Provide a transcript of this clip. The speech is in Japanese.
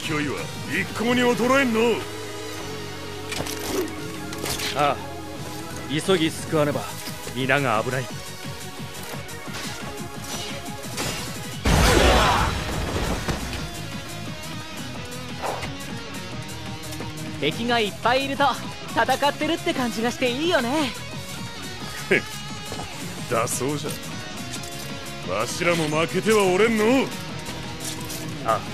勢いは一向に衰えんの。 ああ、急ぎ救わねば皆が危ない。 敵がいっぱいいると戦ってるって感じがしていいよね。 だそうじゃ。わしらも負けてはおれんの。 ああ、